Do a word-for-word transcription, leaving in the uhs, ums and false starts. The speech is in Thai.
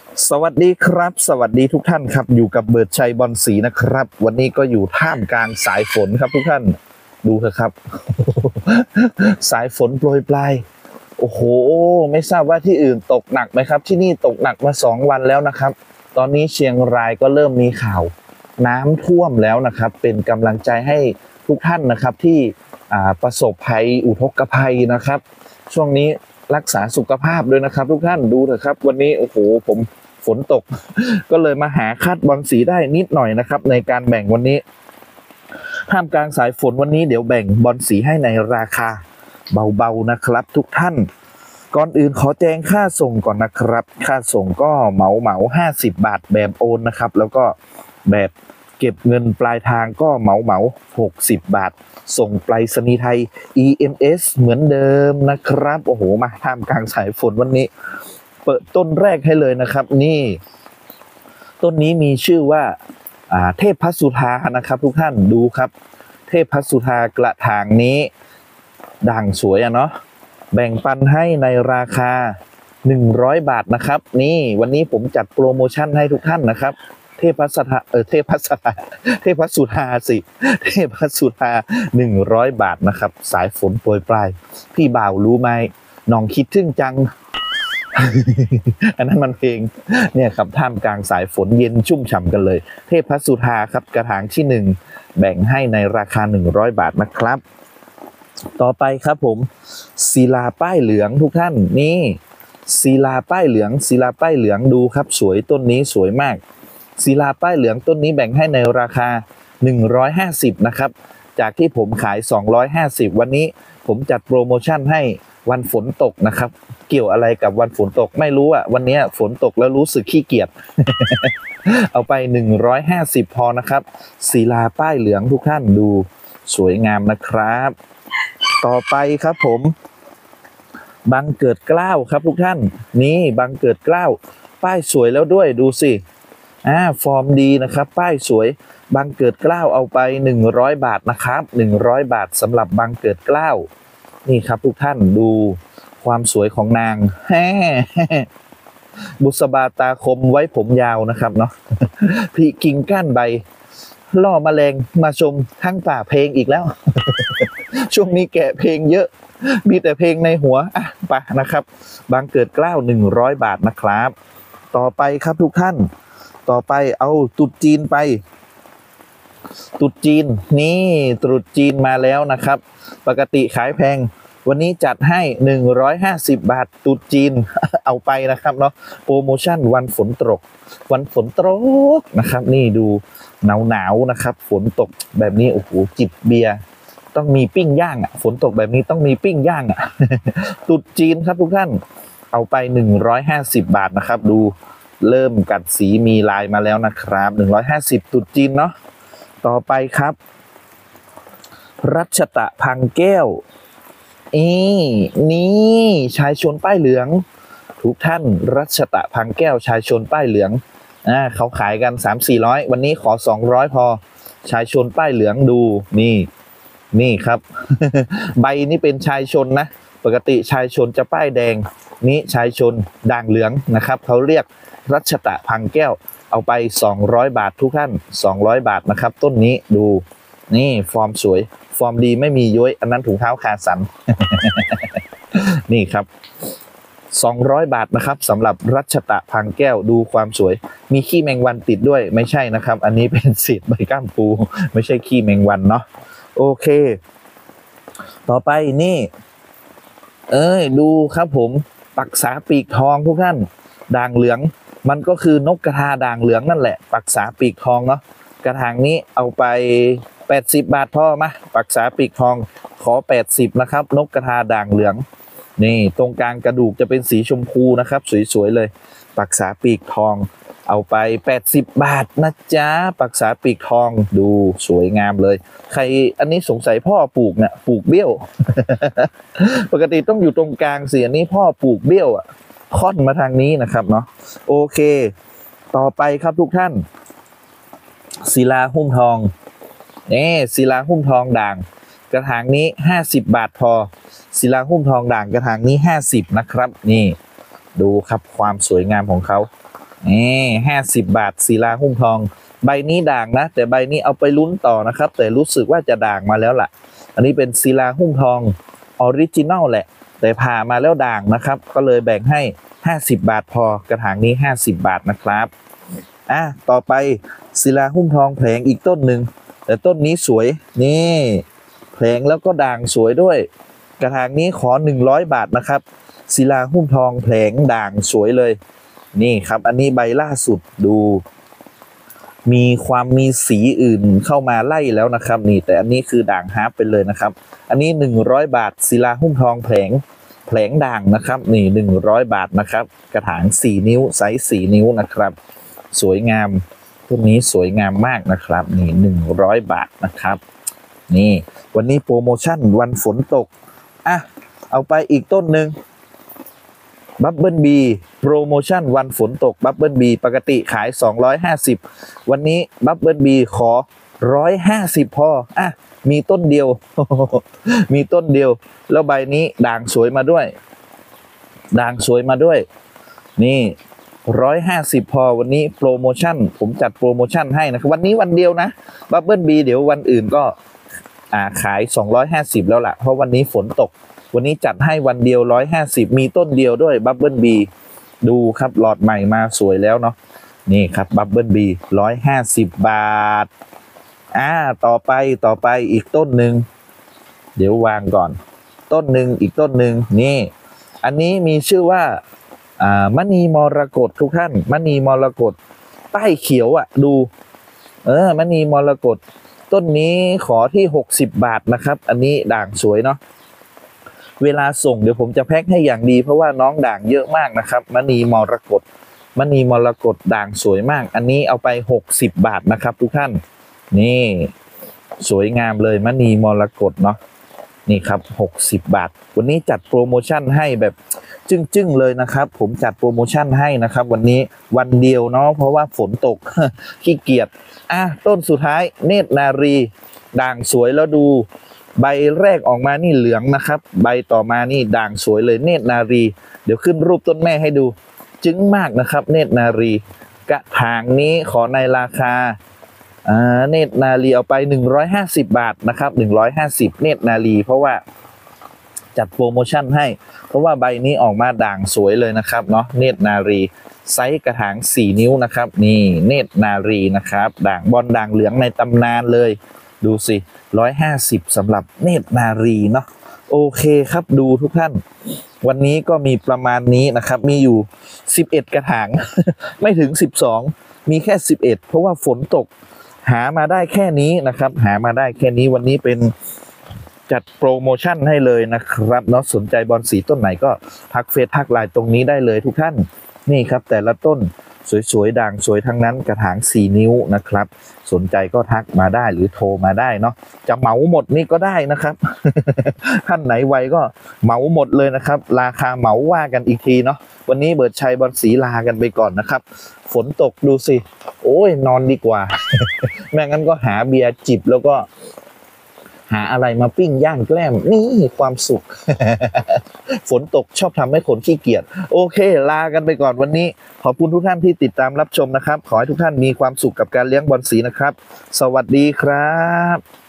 สวัสดีครับสวัสดีทุกท่านครับอยู่กับเบิร์ดชัยบอลสีนะครับวันนี้ก็อยู่ท่ามกลางสายฝนครับทุกท่านดูเถอะครับ สายฝนโปรยปลายโอ้โหไม่ทราบว่าที่อื่นตกหนักไหมครับที่นี่ตกหนักมาสองวันแล้วนะครับตอนนี้เชียงรายก็เริ่มมีข่าวน้ำท่วมแล้วนะครับเป็นกำลังใจให้ทุกท่านนะครับที่ประสบภัยอุทกภัยนะครับช่วงนี้รักษาสุขภาพด้วยนะครับทุกท่านดูเถอะครับวันนี้โอ้โหผมฝนตกก็เลยมาหาคาดบอลสีได้นิดหน่อยนะครับในการแบ่งวันนี้ท่ามกลางสายฝนวันนี้เดี๋ยวแบ่งบอลสีให้ในราคาเบาๆนะครับทุกท่านก่อนอื่นขอแจ้งค่าส่งก่อนนะครับค่าส่งก็เหมาเหมาห้าสิบบาทแบบโอนนะครับแล้วก็แบบเก็บเงินปลายทางก็เหมาเหมาหกสิบบาทส่งไปรษณีย์ไทย อี เอ็ม เอส เหมือนเดิมนะครับโอ้โหมาท่ามกลางสายฝนวันนี้เปิดต้นแรกให้เลยนะครับนี่ต้นนี้มีชื่อว่าเทพสุธานะครับทุกท่านดูครับเทพสุธากระถางนี้ด่างสวยอะเนาะแบ่งปันให้ในราคาหนึ่งร้อยบาทนะครับนี่วันนี้ผมจัดโปรโมชั่นให้ทุกท่านนะครับเทพสุธาเออเทพสุธาเทพสุธาสิเทพสุธาหนึ่งร้อยบาทนะครับสายฝนโปรยปลายพี่บ่าวรู้ไหมน้องคิดถึงจัง อันนั้นมันเพลงเนี่ยครับท่ามกลางสายฝนเย็นชุ่มฉ่ำกันเลยเทพสุธาครับกระถางที่หนึ่งแบ่งให้ในราคาหนึ่งร้อยบาทนะครับต่อไปครับผมศิลาป้ายเหลืองทุกท่านนี่ศิลาป้ายเหลืองศิลาป้ายเหลืองดูครับสวยต้นนี้สวยมากศิลาป้ายเหลืองต้นนี้แบ่งให้ในราคาหนึ่งร้อยห้าสิบนะครับจากที่ผมขายสองร้อยห้าสิบวันนี้ผมจัดโปรโมชั่นให้วันฝนตกนะครับเกี่ยวอะไรกับวันฝนตกไม่รู้อ่ะวันนี้ฝนตกแล้วรู้สึกขี้เกียจ เอาไปหนึ่งร้อยห้าสิบพอนะครับศิลาป้ายเหลืองทุกท่านดูสวยงามนะครับต่อไปครับผมบังเกิดเกล้าครับทุกท่านนี่บังเกิดเกล้าป้ายสวยแล้วด้วยดูสิอ่าฟอร์มดีนะครับป้ายสวยบังเกิดเกล้าเอาไปหนึ่งร้อยบาทนะครับหนึ่งร้อยบาทสำหรับบังเกิดเกล้านี่ครับทุกท่านดูความสวยของนางแฮ่บุษบาตาคมไว้ผมยาวนะครับเนาะพี่กิ่งก้านใบล่อแมลงมาชมทั้งป่าเพลงอีกแล้ว ช่วงนี้แกะเพลงเยอะมีแต่เพลงในหัวอ่ะไปนะครับบังเกิดเกล้าหนึ่งร้อยบาทนะครับต่อไปครับทุกท่านต่อไปเอาตุดจีนไปตุดจีนนี่ตรุษจีนมาแล้วนะครับปกติขายแพงวันนี้จัดให้หนึ่งร้อยห้าสิบบาทตุดจีน เอาไปนะครับเนาะโปรโมชั่นวันฝนตกวันฝนตกนะครับนี่ดูหนาวหนาวนะครับฝนตกแบบนี้โอ้โหจิบเบียร์ต้องมีปิ้งย่างอ่ะฝนตกแบบนี้ต้องมีปิ้งย่างอ่ะ ตุดจีนครับทุกท่านเอาไปหนึ่งร้อยห้าสิบบาทนะครับดูเริ่มกัดสีมีลายมาแล้วนะครับหนึ่งร้อยห้าสิบตุดจีนเนาะต่อไปครับรัชตะพังแก้วนี่นี่ชายชนป้ายเหลืองทุกท่านรัชตะพังแก้วชายชนป้ายเหลืองอ่าเขาขายกัน สามสี่ร้อย วันนี้ขอสองร้อยพอชายชนป้ายเหลืองดูนี่นี่ครับ ใบนี้เป็นชายชนนะปกติชายชนจะป้ายแดงนี้ชายชนด่างเหลืองนะครับเขาเรียกรัชตะพังแก้วเอาไปสองร้อยบาททุกท่านสองร้อยบาทนะครับต้นนี้ดูนี่ฟอร์มสวยฟอร์มดีไม่มีย้อยอันนั้นถุงเท้าคาสัน นี่ครับสองร้อยบาทนะครับสำหรับรัชตะพังแก้วดูความสวยมีขี้แมงวันติดด้วยไม่ใช่นะครับอันนี้เป็นเศษใบก้ามปูไม่ใช่ขี้แมงวันเนาะโอเคต่อไปนี่เอ้ยดูครับผมปักษาปีกทองทุกท่านด่างเหลืองมันก็คือนกกระทาด่างเหลืองนั่นแหละปักษาปีกทองเนาะกระถางนี้เอาไปแปดสิบบาทพ่อมาปักษาปีกทองขอแปดสิบนะครับนกกระทาด่างเหลืองนี่ตรงกลางกระดูกจะเป็นสีชมพูนะครับสวยๆเลยปักษาปีกทองเอาไปแปดสิบบาทนะจ๊ะปักษาปีกทองดูสวยงามเลยใครอันนี้สงสัยพ่อปลูกเนี่ยปลูกเบี้ยว ปกติต้องอยู่ตรงกลางเสียนี้พ่อปลูกเบี้ยวอ่ะค่อนมาทางนี้นะครับเนาะโอเคต่อไปครับทุกท่านศิลาหุ้มทองนี่ศิลาหุ้มทองด่างกระถางนี้ห้าสิบบาทพอศิลาหุ้มทองด่างกระถางนี้ห้าสิบนะครับนี่ดูครับความสวยงามของเขานี่ห้าสิบบาทศิลาหุ้มทองใบนี้ด่างนะแต่ใบนี้เอาไปลุ้นต่อนะครับแต่รู้สึกว่าจะด่างมาแล้วล่ะอันนี้เป็นศิลาหุ้มทองออริจินัลแหละแต่ผ่ามาแล้วด่างนะครับก็เลยแบ่งให้ห้าสิบบาทพอกระถางนี้ห้าสิบบาทนะครับอ่ะต่อไปศิลาหุ้มทองแผงอีกต้นหนึ่งแต่ต้นนี้สวยนี่แผงแล้วก็ด่างสวยด้วยกระถางนี้ขอหนึ่งร้อยบาทนะครับศิลาหุ้มทองแผงด่างสวยเลยนี่ครับอันนี้ใบล่าสุดดูมีความมีสีอื่นเข้ามาไล่แล้วนะครับนี่แต่อันนี้คือด่างฮาร์ปไปเลยนะครับอันนี้หนึ่งร้อยบาทศิลาหุ้มทองแผงแผงด่างนะครับนี่หนึ่งร้อยบาทนะครับกระถางสี่นิ้วไซส์สี่นิ้วนะครับสวยงามต้นนี้สวยงามมากนะครับนี่หนึ่งร้อยบาทนะครับนี่วันนี้โปรโมชั่นวันฝนตกอ่ะเอาไปอีกต้นหนึ่งบับเบิ้ลบีโปรโมชั่นวันฝนตกบับเบิ้ลบีปกติขายสองร้อยห้าสิบวันนี้บับเบิ้ลบีขอหนึ่งร้อยห้าสิบพออ่ะมีต้นเดียว มีต้นเดียวแล้วใบนี้ด่างสวยมาด้วยด่างสวยมาด้วยนี่หนึ่งร้อยห้าสิบพอวันนี้โปรโมชั่นผมจัดโปรโมชั่นให้นะครับวันนี้วันเดียวนะบับเบิ้ลบีเดี๋ยววันอื่นก็อ่าขายสองร้อยห้าสิบแล้วล่ะเพราะวันนี้ฝนตกวันนี้จัดให้วันเดียวหนึ่งร้อยห้าสิบมีต้นเดียวด้วยบับเบิ้ลบีดูครับหลอดใหม่มาสวยแล้วเนาะนี่ครับบับเบิ้ลบีหนึ่งร้อยห้าสิบบาทอ่าต่อไปต่อไปอีกต้นหนึ่งเดี๋ยววางก่อนต้นหนึ่งอีกต้นหนึ่งนี่อันนี้มีชื่อว่าอ่ามณีมรกตทุกท่านมณีมรกตใต้เขียวอ่ะดูเออมณีมรกตต้นนี้ขอที่หกสิบบาทนะครับอันนี้ด่างสวยเนาะเวลาส่งเดี๋ยวผมจะแพ็คให้อย่างดีเพราะว่าน้องด่างเยอะมากนะครับมณีมรกตมณีมรกตด่างสวยมากอันนี้เอาไปหกสิบบาทนะครับทุกท่านนี่สวยงามเลยมณีมรกตเนาะนี่ครับหกสิบบาทวันนี้จัดโปรโมชั่นให้แบบจึ้งๆเลยนะครับผมจัดโปรโมชั่นให้นะครับวันนี้วันเดียวเนาะเพราะว่าฝนตก ขี้เกียจอ่ะต้นสุดท้ายเนตรนารีด่างสวยแล้วดูใบแรกออกมานี่เหลืองนะครับใบต่อมานี่ด่างสวยเลยเนตรนารีเดี๋ยวขึ้นรูปต้นแม่ให้ดูจึ้งมากนะครับเนตรนารีกระถางนี้ขอในราคาอ่าเนตรนารีเอาไปหนึ่งร้อยห้าสิบบาทนะครับหนึ่งร้อยห้าสิบเนตรนารีเพราะว่าจัดโปรโมชั่นให้เพราะว่าใบนี้ออกมาด่างสวยเลยนะครับเนาะเนตรนารีไซส์กระถางสี่นิ้วนะครับนี่เนตรนารีนะครับด่างบอลด่างเหลืองในตำนานเลยดูสิหนึ่งร้อยห้าสิบสำหรับเนตรนารีเนาะโอเคครับดูทุกท่านวันนี้ก็มีประมาณนี้นะครับมีอยู่สิบเอ็ดกระถาง ไม่ถึงสิบสองมีแค่สิบเอ็ดเพราะว่าฝนตกหามาได้แค่นี้นะครับหามาได้แค่นี้วันนี้เป็นจัดโปรโมชั่นให้เลยนะครับเนาะสนใจบอลสีต้นไหนก็ทักเฟซทักไลน์ตรงนี้ได้เลยทุกท่านนี่ครับแต่ละต้นสวยๆด่างสวยทั้งนั้นกระถางสี่นิ้วนะครับสนใจก็ทักมาได้หรือโทรมาได้เนาะจะเหมาหมดนี่ก็ได้นะครับ ท่านไหนไวก็เหมาหมดเลยนะครับราคาเหมาว่ากันอีกทีเนาะวันนี้เบิร์ดชัยบอลสีลากันไปก่อนนะครับฝนตกดูสิโอ้ยนอนดีกว่า แม่งั้นก็หาเบียร์จิบแล้วก็หาอะไรมาปิ้งย่างแกล้มนี่ความสุข ฝนตกชอบทำให้คนขี้เกียจโอเคลากันไปก่อนวันนี้ขอบคุณทุกท่านที่ติดตามรับชมนะครับขอให้ทุกท่านมีความสุขกับการเลี้ยงบอลสีนะครับสวัสดีครับ